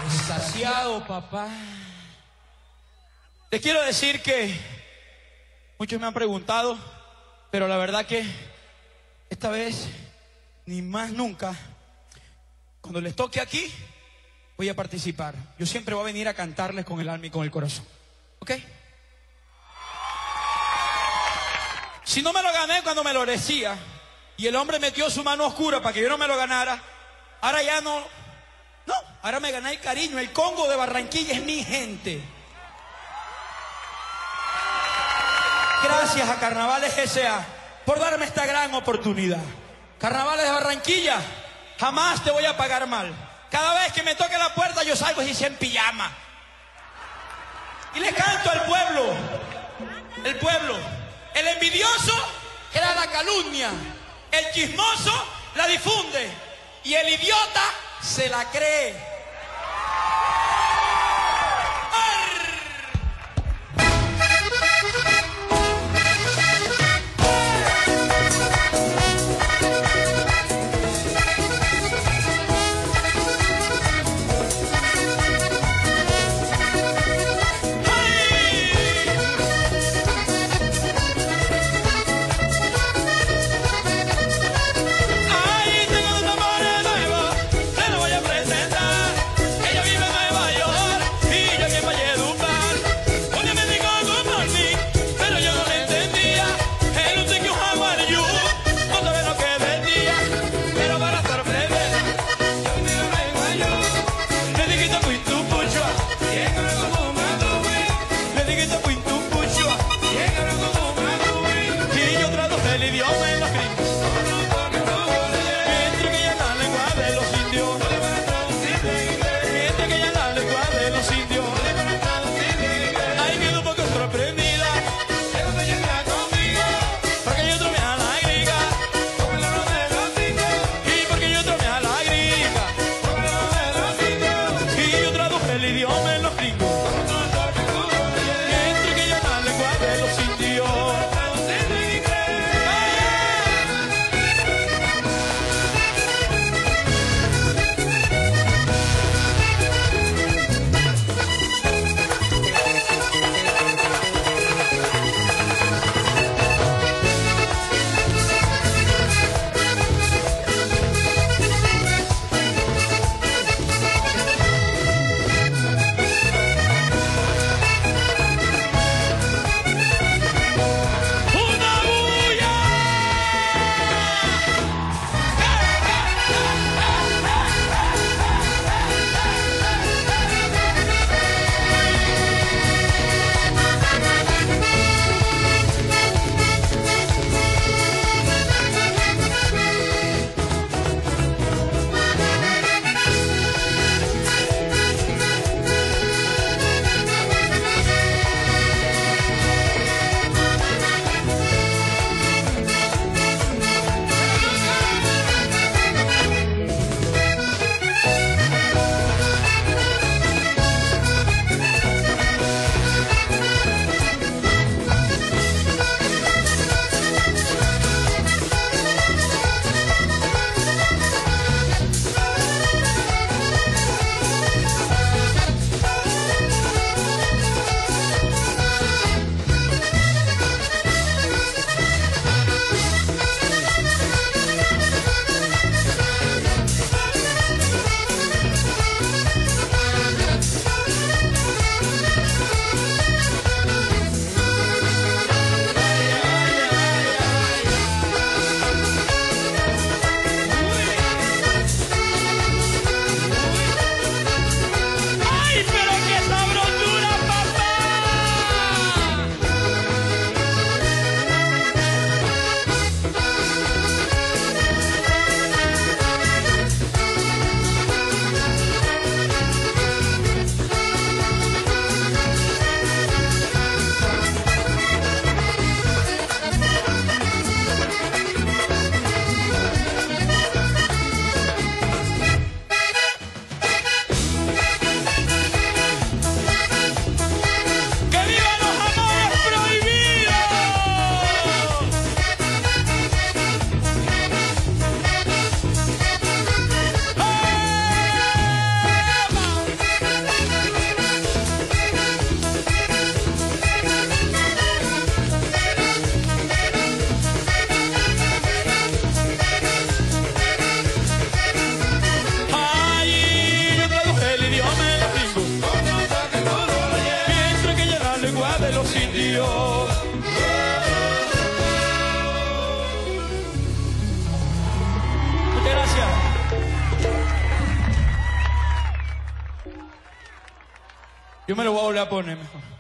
Extasiado, papá. Les quiero decir que muchos me han preguntado, pero la verdad que esta vez, ni más nunca, cuando les toque aquí, voy a participar. Yo siempre voy a venir a cantarles con el alma y con el corazón. ¿Ok? Si no me lo gané cuando me lo merecía, y el hombre metió su mano oscura para que yo no me lo ganara, ahora ya no, ahora me gané el cariño. El Congo de Barranquilla es mi gente. Gracias a Carnavales S.A. por darme esta gran oportunidad. Carnavales de Barranquilla, jamás te voy a pagar mal. Cada vez que me toque la puerta yo salgo así en pijama y le canto al pueblo. El pueblo, el envidioso era la calumnia, el chismoso la difunde y el idiota se la cree. Ay, tengo un amor nuevo, te lo voy a presentar. Yo me lo voy a volver a poner mejor.